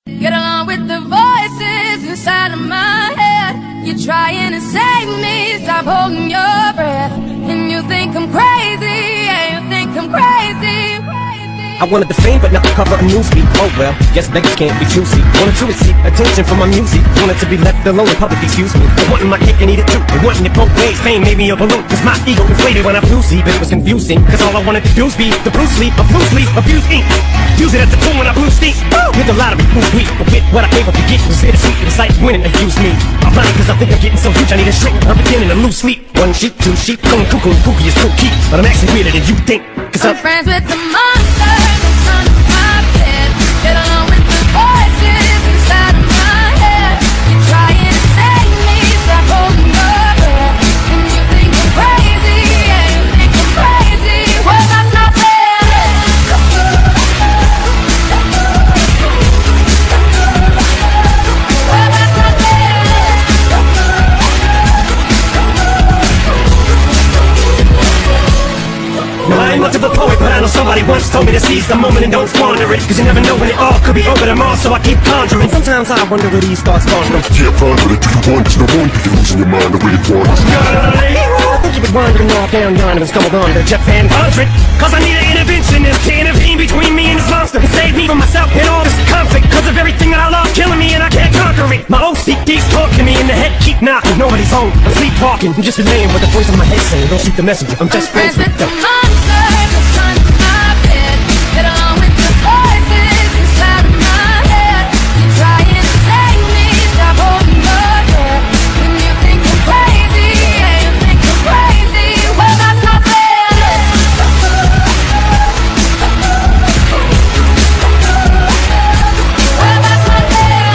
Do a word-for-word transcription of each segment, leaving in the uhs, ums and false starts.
Get along with the voices inside of my head. You're trying to save me, stop holding your breath. And you think I'm crazy, yeah, you think I'm crazy. I wanted the fame, but not the cover of Newsbeat. Oh well, guess beggars can't be choosy. Wanted to receive attention from my music. Wanted to be left alone in public, excuse me. They wanting my cake and eat it too. They wanting it both ways. Fame made me a balloon, cause my ego inflated when I flew see. But it was confusing, cause all I wanted to do was be the Bruce Lee of Bruce Lee, abuse ink. Use it as a tool when I blew steam. With a lot of it, move weak. But with what I gave up to get was bittersweet. It's like winning, accuse me. I'm lying cause I think I'm getting so huge I need a shrink. I'm beginning to lose sleep. One sheep, two sheep, going cuckoo, kooky is kooky. But I'm actually weirder than you think. Cause I'm, I'm friends with the monster that's under my bed. Get along with the voices inside of my head. You're trying to save me, stop holding your breath. And you think I'm crazy, yeah, you think I'm crazy. Well, that's not fair. Well, that's not fair. No, I ain't much of a poet, but I know somebody once told me to seize the moment and don't squander it. Cause you never know when it all could be over tomorrow, so I keep conjuring. Sometimes I wonder where these thoughts spawn from. Can't ponder it, do you want to? No wonder you're losing your mind the way it wanders. I think you've been wandering off down yonder and stumbled on to Jeff Van Hundred. Cause I need an interventionist to intervene between me and this monster and save me from myself and all this conflict. Cause of everything that I love killing me and I can't conquer it. My O C D's talking me in the head, keep knocking. Nobody's home, I'm sleepwalking. I'm just relaying what the voice in my head saying. Don't shoot the messenger, I'm just I'm friends with the them. monster that's under my bed. Get along with the voices inside of my head. You're trying to save me, stop holding your breath. And you think I'm crazy, yeah, you think I'm crazy. Well, that's not fair. Well, that's not fair.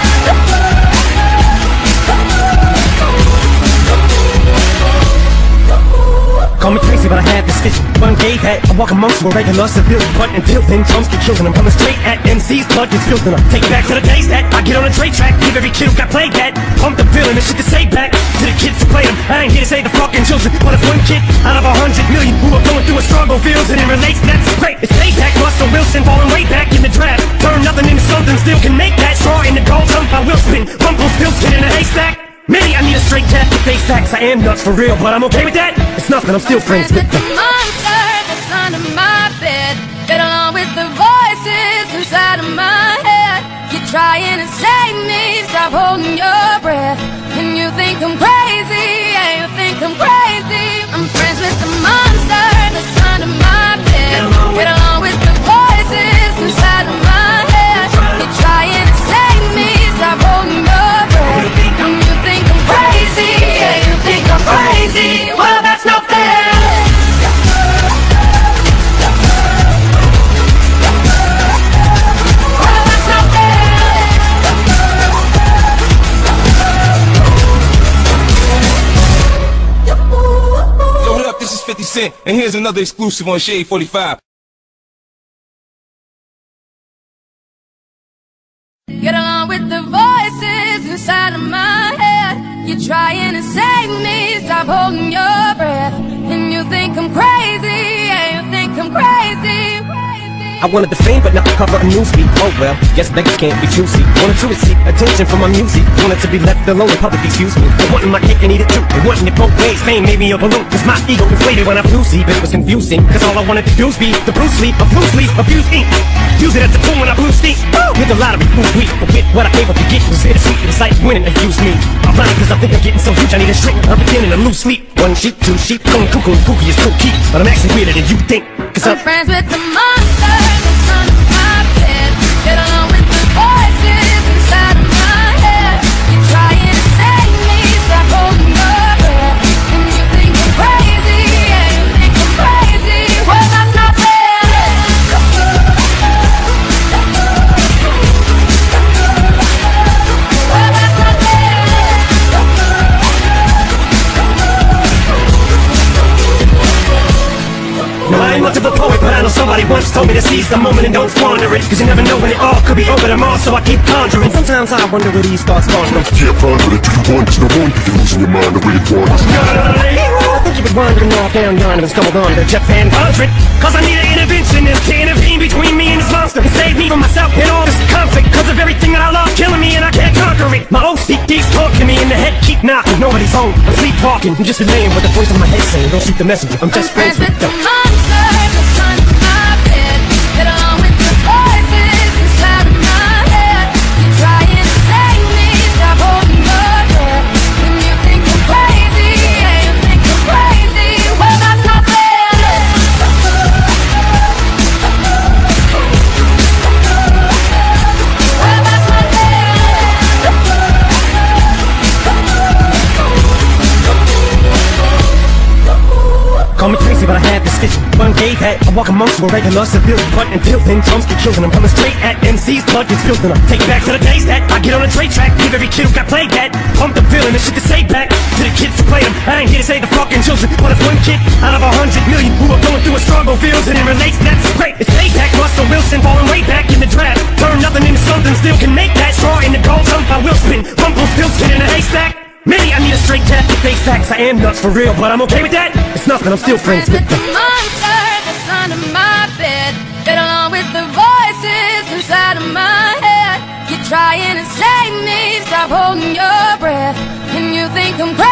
Call me crazy, but I had this vision. One gave hat, I walk amongst you a regular civilian. But until then, drums get killed and I'm coming straight at M C's blood gets spilled and I take it back to the days that I get on a Dre track. Give every kid who got played that. Pump the villain and shit to say back to the kids who play them. I ain't here to say the fucking children, but if one kid out of a hundred million who are going through a struggle feels and it relates, that's great. It's payback. Russell Wilson falling way back in the draft. Turn nothing into something, still can make that. Straw in the gold hump, I will spin. Rumpelstiltskin in a haystack. Maybe I need a straight cat to face facts. I am nuts for real, but I'm okay with that. It's nothing, I'm still friends with the them. monster that's under my bed. Get along with the voices inside of my head. You're trying to save me, stop holding your breath. And you think I'm crazy, yeah, you think I'm crazy. I'm friends with the monster that's under my bed. Get along with the voices inside of my head. You're trying to save me, stop holding your breath. And you think I'm crazy, yeah, you think I'm crazy. Well, that's not fair. Well, that's not fair. Yo, what up? This is fifty Cent, and here's another exclusive on Shade forty-five. Get along with the voices inside of my head. You're trying to save me, stop holding your breath. And you think I'm crazy, yeah, you think I'm crazy. I wanted the fame, but not the cover of Newsbeat. Oh well, guess beggars can't be choosy. Wanted to receive attention from my music. Wanted to be left alone in public, excuse me. They wanting my cake and eat it too. They wanting it both ways. Fame made me a balloon, cause my ego inflated when I flew see. But it was confusing, cause all I wanted to do was be the Bruce Lee of Bruce Lee, abuse ink. Use it as a tool when I blew steam. With a lot of it, move weak. But with what I gave up to get was bittersweet. It's like winning, accuse me. I'm lying cause I think I'm getting so huge I need a shrink. I'm beginning to lose sleep. One sheep, two sheep, going cuckoo, kooky is kooky. But I'm actually weirder than you think. Cause I'm I'm friends with the monster that's under my bed. Get along with the voices inside of my head. You're trying to save me, stop holding your breath. And you think I'm crazy, yeah, you think I'm crazy. Well, that's not fair. Well, that's not fair. No, I ain't much of a poet, but I know somebody once told me to seize the moment and don't squander it. Cause you never know when it all could be over tomorrow, so I keep conjuring. Sometimes I wonder where these thoughts come from. Can't ponder it, do you want to? No wonder you're losing your mind the way it wanders. I think you've been wandering off down yonder and stumbled on to Japan hundred. Cause I need an intervention, this can intervene between me and this monster and save me from myself and all this conflict. Cause of everything that I love killing me and I can't conquer it. My O C keeps talking to me in the head, keep knocking. Nobody's home, I'm sleepwalking. I'm just relaying what the voice of my head saying. Don't shoot the messenger, I'm just friends with the monster that's under my bed. Get along with the voices inside of my head. You're trying to save me, stop holding your breath. When you think I'm crazy, yeah, you think I'm crazy. Well, that's not fair. Well, that's not fair. Call me crazy, but I had this stitch. One gave hat. I walk amongst a regular civilian. But until then, drums get killed and I'm coming straight at M C's blood gets spilled and I take it back to the days that I get on a trade track. Give every kid who got played that. Pump the feeling and shit to say back to the kids who play them. I ain't here to say the fucking children, but if one kid out of a hundred million who are going through a struggle feels and it relates, that's great. It's payback. Russell Wilson falling way back in the draft. Turn nothing into something, still can make that. Straw in the gold hump, I will spin. Rumpelstiltskin in a haystack. Maybe I need a straight tap to face facts. I am nuts for real, but I'm okay with that. It's nothing, I'm still friends with the monster that's under my bed. Get along with the voices inside of my head. You're trying to save me, stop holding your breath. And you think I'm crazy.